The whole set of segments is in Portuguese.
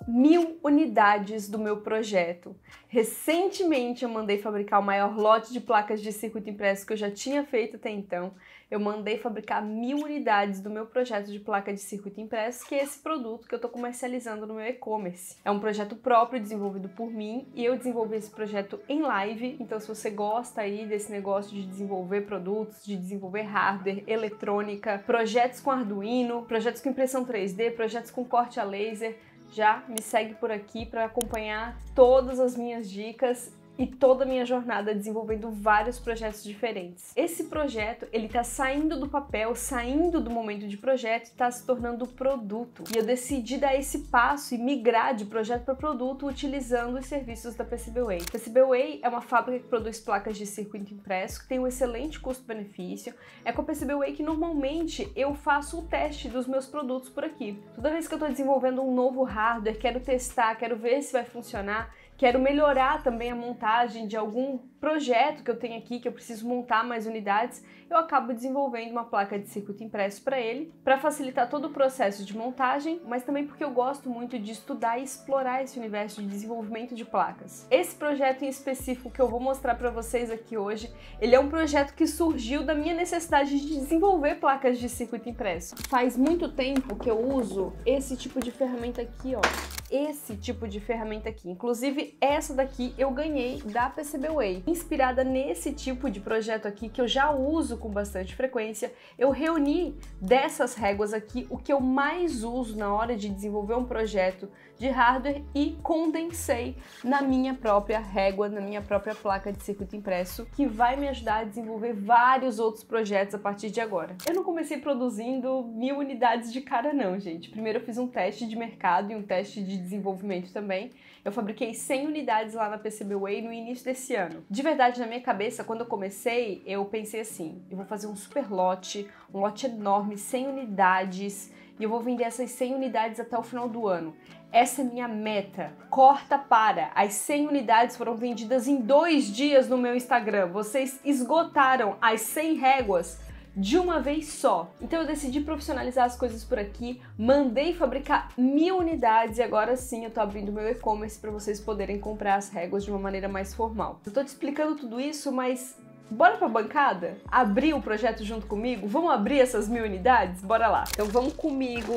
1000 unidades do meu projeto. Recentemente eu mandei fabricar o maior lote de placas de circuito impresso que eu já tinha feito até então. Eu mandei fabricar 1000 unidades do meu projeto de placa de circuito impresso, que é esse produto que eu estou comercializando no meu e-commerce. É um projeto próprio desenvolvido por mim e eu desenvolvi esse projeto em live, então se você gosta aí desse negócio de desenvolver produtos, de desenvolver hardware, eletrônica, projetos com Arduino, projetos com impressão 3D, projetos com corte a laser, já me segue por aqui para acompanhar todas as minhas dicas e toda a minha jornada desenvolvendo vários projetos diferentes. Esse projeto, ele tá saindo do papel, saindo do momento de projeto e tá se tornando produto. E eu decidi dar esse passo e migrar de projeto para produto utilizando os serviços da PCBWay. A PCBWay é uma fábrica que produz placas de circuito impresso, que tem um excelente custo-benefício. É com a PCBWay que normalmente eu faço o teste dos meus produtos por aqui. Toda vez que eu tô desenvolvendo um novo hardware, quero testar, quero ver se vai funcionar, quero melhorar também a montagem de algum projeto que eu tenho aqui, que eu preciso montar mais unidades, eu acabo desenvolvendo uma placa de circuito impresso para ele, para facilitar todo o processo de montagem, mas também porque eu gosto muito de estudar e explorar esse universo de desenvolvimento de placas. Esse projeto em específico que eu vou mostrar para vocês aqui hoje, ele é um projeto que surgiu da minha necessidade de desenvolver placas de circuito impresso. Faz muito tempo que eu uso esse tipo de ferramenta aqui, ó. Esse tipo de ferramenta aqui. Inclusive, essa daqui eu ganhei da PCBWay. Inspirada nesse tipo de projeto aqui, que eu já uso com bastante frequência, eu reuni dessas réguas aqui o que eu mais uso na hora de desenvolver um projeto de hardware e condensei na minha própria régua, na minha própria placa de circuito impresso, que vai me ajudar a desenvolver vários outros projetos a partir de agora. Eu não comecei produzindo 1000 unidades de cara não, gente. Primeiro eu fiz um teste de mercado e um teste de desenvolvimento também. Eu fabriquei 100 unidades lá na PCBWay no início desse ano. De verdade, na minha cabeça, quando eu comecei, eu pensei assim, eu vou fazer um super lote, um lote enorme, 100 unidades, e eu vou vender essas 100 unidades até o final do ano. Essa é minha meta. Corta para. As 100 unidades foram vendidas em 2 dias no meu Instagram. Vocês esgotaram as 100 réguas de uma vez só. Então eu decidi profissionalizar as coisas por aqui, mandei fabricar 1000 unidades e agora sim eu tô abrindo meu e-commerce para vocês poderem comprar as réguas de uma maneira mais formal. Eu tô te explicando tudo isso, mas bora pra bancada? Abrir o projeto junto comigo? Vamos abrir essas 1000 unidades? Bora lá! Então vamos comigo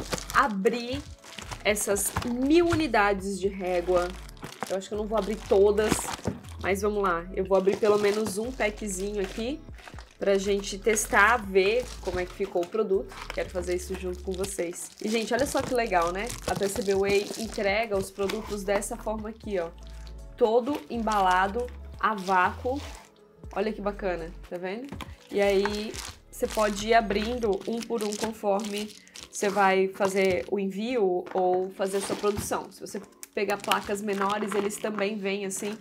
abrir essas 1000 unidades de régua. Eu acho que eu não vou abrir todas, mas vamos lá. Eu vou abrir pelo menos um packzinho aqui pra gente testar, ver como é que ficou o produto. Quero fazer isso junto com vocês. E, gente, olha só que legal, né? A PCBWay entrega os produtos dessa forma aqui, ó. Todo embalado a vácuo. Olha que bacana, tá vendo? E aí, você pode ir abrindo um por um conforme você vai fazer o envio ou fazer a sua produção. Se você pegar placas menores, eles também vêm assim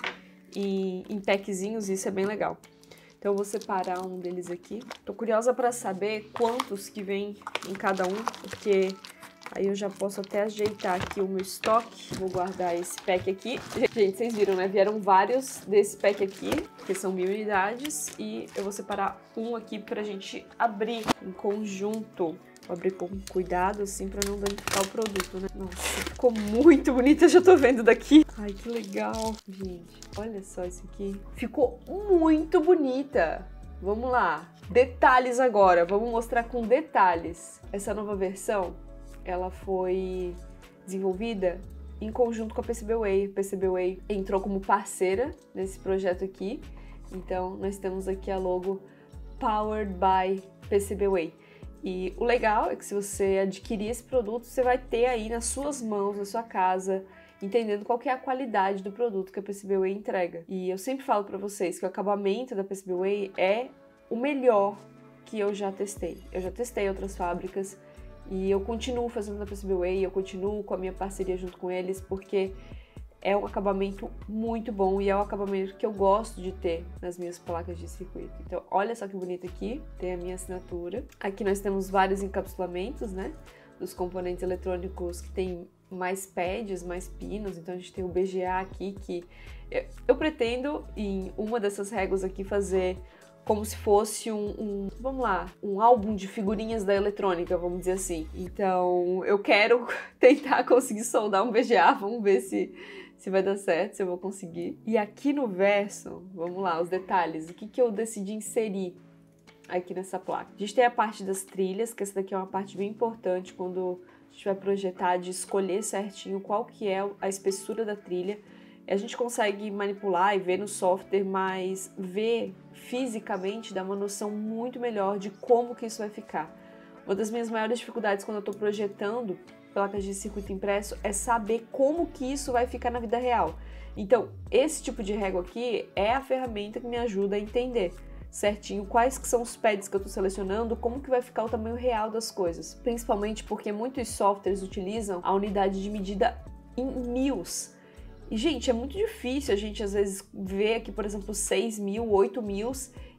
em packzinhos, e isso é bem legal. Então eu vou separar um deles aqui. Tô curiosa para saber quantos que vem em cada um, porque aí eu já posso até ajeitar aqui o meu estoque. Vou guardar esse pack aqui. Gente, vocês viram, né? Vieram vários desse pack aqui, que são 1000 unidades, e eu vou separar um aqui pra gente abrir em conjunto. Vou abrir com cuidado, assim, pra não danificar o produto, né? Nossa, ficou muito bonita, eu já tô vendo daqui. Ai, que legal. Gente, olha só isso aqui. Ficou muito bonita. Vamos lá. Detalhes agora, vamos mostrar com detalhes. Essa nova versão, ela foi desenvolvida em conjunto com a PCBWay. A PCBWay entrou como parceira nesse projeto aqui. Então, nós temos aqui a logo Powered by PCBWay. E o legal é que se você adquirir esse produto, você vai ter aí nas suas mãos, na sua casa, entendendo qual que é a qualidade do produto que a PCBWay entrega. E eu sempre falo para vocês que o acabamento da PCBWay é o melhor que eu já testei. Eu já testei outras fábricas e eu continuo fazendo na PCBWay, eu continuo com a minha parceria junto com eles, porque é um acabamento muito bom e é o acabamento que eu gosto de ter nas minhas placas de circuito. Então, olha só que bonito aqui, tem a minha assinatura. Aqui nós temos vários encapsulamentos, né, dos componentes eletrônicos que tem mais pads, mais pinos. Então, a gente tem o BGA aqui, que eu pretendo, em uma dessas réguas aqui, fazer como se fosse vamos lá, um álbum de figurinhas da eletrônica, vamos dizer assim. Então, eu quero tentar conseguir soldar um VGA, vamos ver se vai dar certo, se eu vou conseguir. E aqui no verso, vamos lá, os detalhes, o que eu decidi inserir aqui nessa placa. A gente tem a parte das trilhas, que essa daqui é uma parte bem importante quando a gente vai projetar, de escolher certinho qual que é a espessura da trilha. A gente consegue manipular e ver no software, mas ver fisicamente dá uma noção muito melhor de como que isso vai ficar. Uma das minhas maiores dificuldades quando eu estou projetando placas de circuito impresso é saber como que isso vai ficar na vida real. Então, esse tipo de régua aqui é a ferramenta que me ajuda a entender certinho quais que são os pads que eu estou selecionando, como que vai ficar o tamanho real das coisas. Principalmente porque muitos softwares utilizam a unidade de medida em mils. E, gente, é muito difícil a gente, às vezes, ver aqui, por exemplo, 6.000, 8.000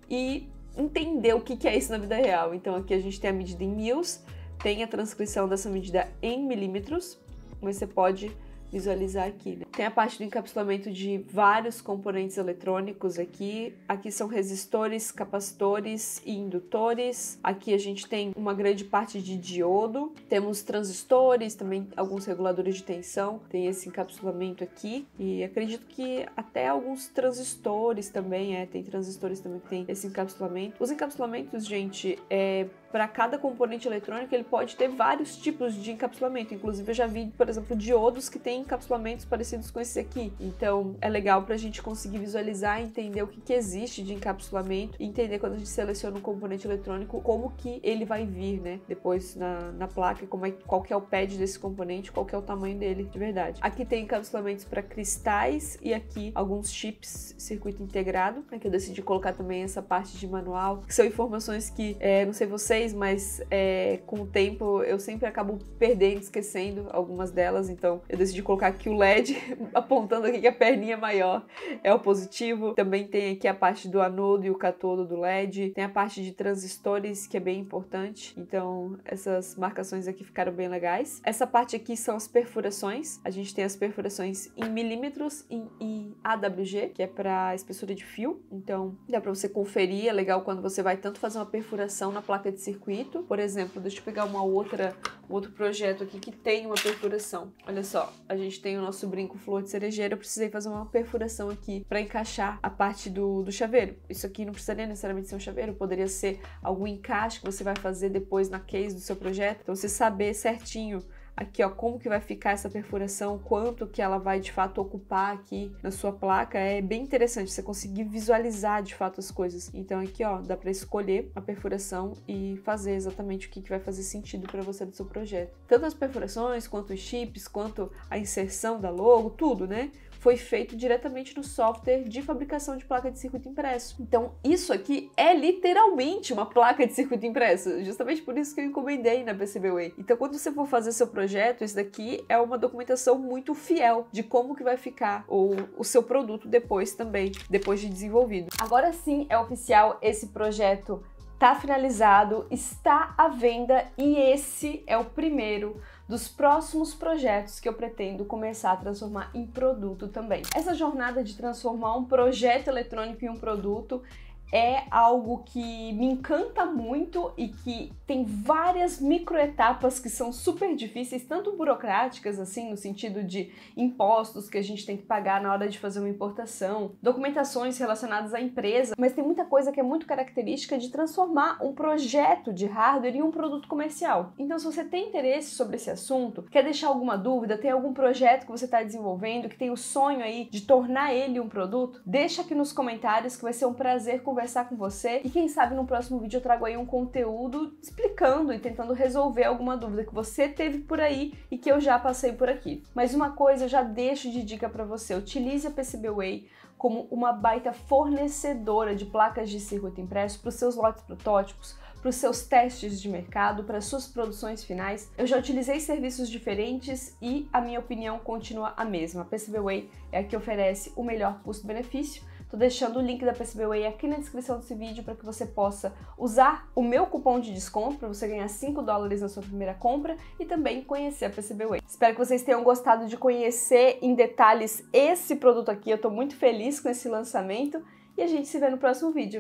e entender o que é isso na vida real. Então, aqui a gente tem a medida em mils, tem a transcrição dessa medida em milímetros, mas você pode visualizar aqui, né? Tem a parte do encapsulamento de vários componentes eletrônicos aqui. Aqui são resistores, capacitores e indutores. Aqui a gente tem uma grande parte de diodo. Temos transistores, também alguns reguladores de tensão. Tem esse encapsulamento aqui. E acredito que até alguns transistores também, tem transistores também que tem esse encapsulamento. Os encapsulamentos, gente, para cada componente eletrônico, ele pode ter vários tipos de encapsulamento. Inclusive, eu já vi, por exemplo, diodos que têm encapsulamentos parecidos com esse aqui. Então, é legal para a gente conseguir visualizar e entender o que existe de encapsulamento e entender quando a gente seleciona um componente eletrônico, como que ele vai vir, né? Depois na placa, qual que é o pad desse componente, qual que é o tamanho dele de verdade. Aqui tem encapsulamentos para cristais e aqui alguns chips, circuito integrado. Aqui eu decidi colocar também essa parte de manual, que são informações que, não sei vocês, mas com o tempo eu sempre acabo perdendo, esquecendo algumas delas, então eu decidi colocar aqui o LED, apontando aqui que a perninha maior é o positivo. Também tem aqui a parte do anodo e o catodo do LED, tem a parte de transistores, que é bem importante, então essas marcações aqui ficaram bem legais. Essa parte aqui são as perfurações, a gente tem as perfurações em milímetros e em AWG, que é para espessura de fio, então dá para você conferir, é legal quando você vai tanto fazer uma perfuração na placa de circuito, por exemplo, deixa eu pegar um outro projeto aqui que tem uma perfuração. Olha só, a gente tem o nosso brinco flor de cerejeira, eu precisei fazer uma perfuração aqui para encaixar a parte do chaveiro. Isso aqui não precisaria necessariamente ser um chaveiro, poderia ser algum encaixe que você vai fazer depois na case do seu projeto. Então, você saber certinho aqui, ó, como que vai ficar essa perfuração, quanto que ela vai de fato ocupar aqui na sua placa, é bem interessante você conseguir visualizar de fato as coisas. Então aqui, ó, dá para escolher a perfuração e fazer exatamente o que vai fazer sentido para você do seu projeto. Tanto as perfurações, quanto os chips, quanto a inserção da logo, tudo, né? Foi feito diretamente no software de fabricação de placa de circuito impresso. Então, isso aqui é literalmente uma placa de circuito impresso, justamente por isso que eu encomendei na PCBWay. Então, quando você for fazer seu projeto, isso daqui é uma documentação muito fiel de como que vai ficar o seu produto depois também, depois de desenvolvido. Agora sim é oficial, esse projeto tá finalizado, está à venda e esse é o primeiro dos próximos projetos que eu pretendo começar a transformar em produto também. Essa jornada de transformar um projeto eletrônico em um produto é algo que me encanta muito e que tem várias microetapas que são super difíceis, tanto burocráticas, assim, no sentido de impostos que a gente tem que pagar na hora de fazer uma importação, documentações relacionadas à empresa, mas tem muita coisa que é muito característica de transformar um projeto de hardware em um produto comercial. Então, se você tem interesse sobre esse assunto, quer deixar alguma dúvida, tem algum projeto que você está desenvolvendo, que tem o sonho aí de tornar ele um produto, deixa aqui nos comentários que vai ser um prazer conversar com você e quem sabe no próximo vídeo eu trago aí um conteúdo explicando e tentando resolver alguma dúvida que você teve por aí e que eu já passei por aqui. Mas uma coisa eu já deixo de dica para você, utilize a PCBWay como uma baita fornecedora de placas de circuito impresso para os seus lotes protótipos, para os seus testes de mercado, para as suas produções finais. Eu já utilizei serviços diferentes e a minha opinião continua a mesma. A PCBWay é a que oferece o melhor custo-benefício. Tô deixando o link da PCBWay aqui na descrição desse vídeo para que você possa usar o meu cupom de desconto para você ganhar $5 na sua primeira compra e também conhecer a PCBWay. Espero que vocês tenham gostado de conhecer em detalhes esse produto aqui. Eu tô muito feliz com esse lançamento e a gente se vê no próximo vídeo.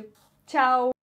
Tchau!